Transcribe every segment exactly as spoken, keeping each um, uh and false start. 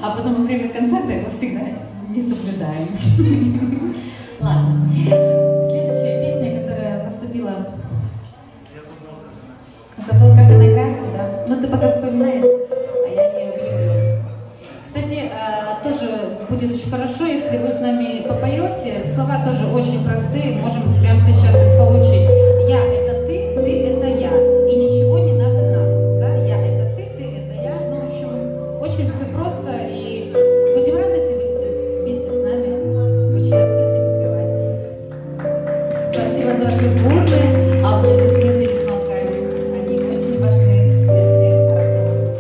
а потом во время концерта его всегда не соблюдаем. Ладно. Следующая песня, которая поступила... Забыл, как она играется, да? Ну, ты пока вспоминай, а я ее объявлю. Кстати, тоже будет очень хорошо, если вы с нами попоете. Слова тоже очень простые, можем прямо сейчас их получить. Я — это ты, ты — это я. И ничего не надо нам. Да? Я — это ты, ты — это я. Ну, в общем, очень все просто. И будем рады, если будете вместе с нами участвовать и попивать. Спасибо за ваши бурные аплодисменты и звонками. Они очень важны для всех артистов.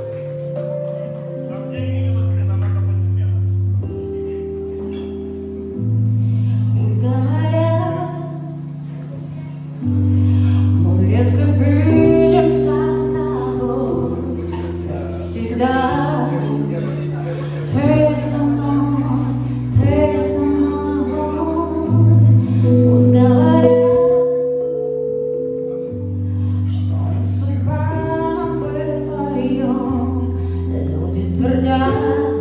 Пусть говорят, мы редко видимся с тобой, всегда ты со мной, ты со мной. Пусть говорят, что не судьба нам быть вдвоем, люди твердят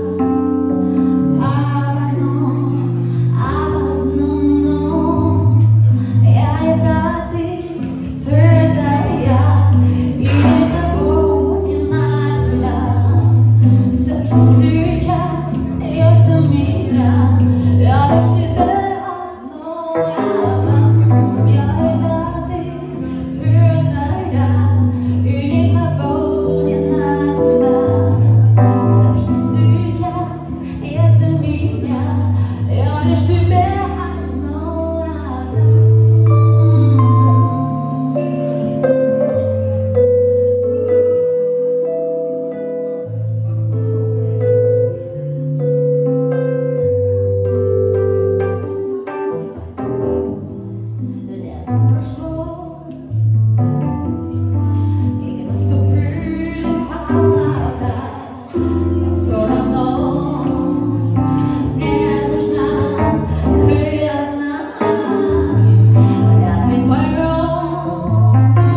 об одном, об одном, но я — это ты, ты — это я, и никого не надо. Все, что сейчас есть у меня, я лишь тебе одно отдам. Я — это ты, ты — это я, и никого не надо. Все, что сейчас есть у меня, я лишь тебе одно отдам. Лето прошло, и наступили холода, но все равно мне нужна ты одна. Вряд ли поймет,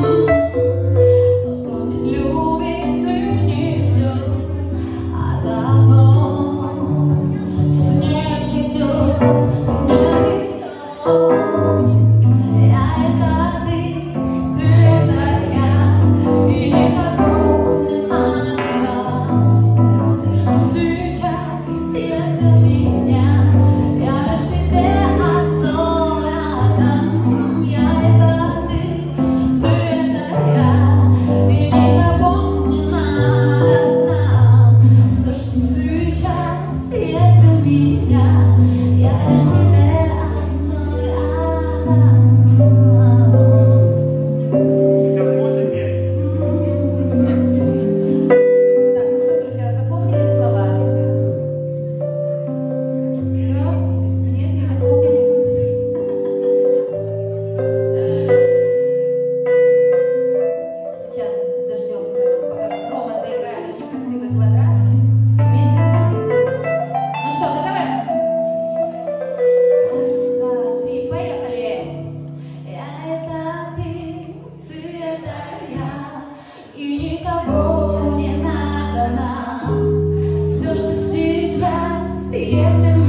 кто не любит и не ждет, а заодно снег идет, снег идет. Я — это ты, ты — это я, и никому не надо. Все, что сейчас есть у меня, я лишь тебе одно отдам. Я — это ты, ты — это я, и никому не надо нам. Все, что сейчас есть у меня, я лишь тебе одно отдам. Так, ну что, друзья, запомнили слова? Все? Нет, не запомнили? Сейчас дождемся, вот пока Рома доиграет очень красивый квадрат, и вместе взялись. Ну что, готовы? Раз, два, три, поехали! Я — это ты, ты — это я, и никого не надо нам. Все, что сейчас есть у